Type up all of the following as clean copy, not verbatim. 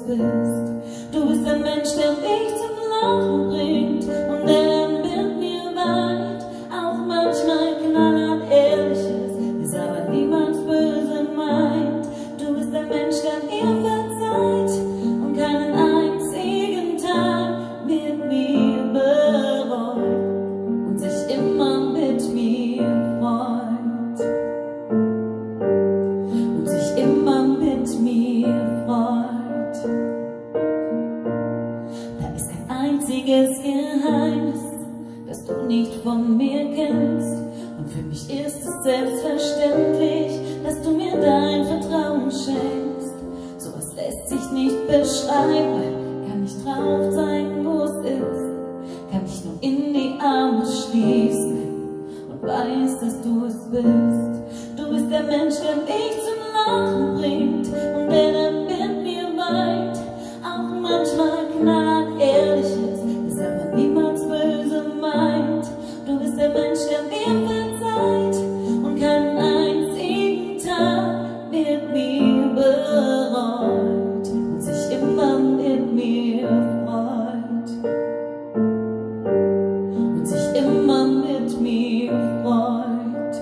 bist. Du bist der Mensch, der mich zum Lachen bringt und der mit mir weint. Auch manchmal knallhart Ehrliches, ist aber niemals böse meint. Du bist der Mensch, der mir verzeiht und keinen einzigen Tag mit mir bereut und sich immer mit mir freut. Und sich immer mit mir freut. Da ist kein einziges Geheimnis, das du nicht von mir kennst. Und für mich ist es selbstverständlich, dass du mir dein Vertrauen schenkst. Sowas lässt sich nicht beschreiben, kann nicht drauf zeigen, wo es ist. Kann dich nur in die Arme schließen und weiß, dass du es bist. Du bist der Mensch, der mich zum Lachen bringt und der mit mir weint. Auch manchmal knallhart Ehrliches, ist aber niemals böse meint. Du bist der Mensch, der mir verzeiht und keinen einzigen Tag mit mir bereut und sich immer mit mir freut. Und sich immer mit mir freut.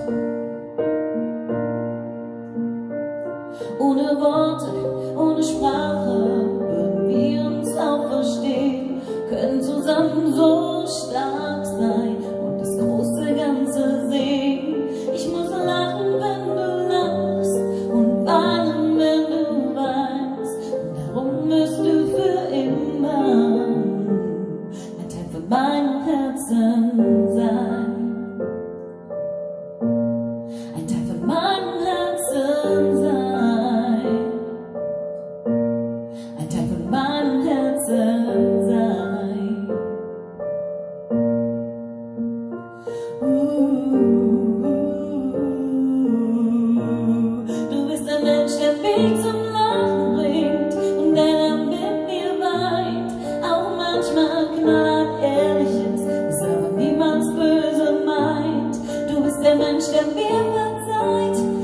Ohne Worte, ohne Sprache würden wir uns auch verstehen, können zusammen so stark sein und das große Ganze sehen. Ich muss lachen, wenn du lachst und weinen, wenn du weinst. Und darum wirst du für immer ein Teil von meinem Herzen sein. Ein Teil von meinem Herzen sein. Ein Teil von meinem Herzen sein. Du bist der Mensch, der mich zum Lachen bringt und der mit mir weint. Auch manchmal knallhart Ehrliches, ist aber niemals böse meint. Du bist der Mensch, der mir verzeiht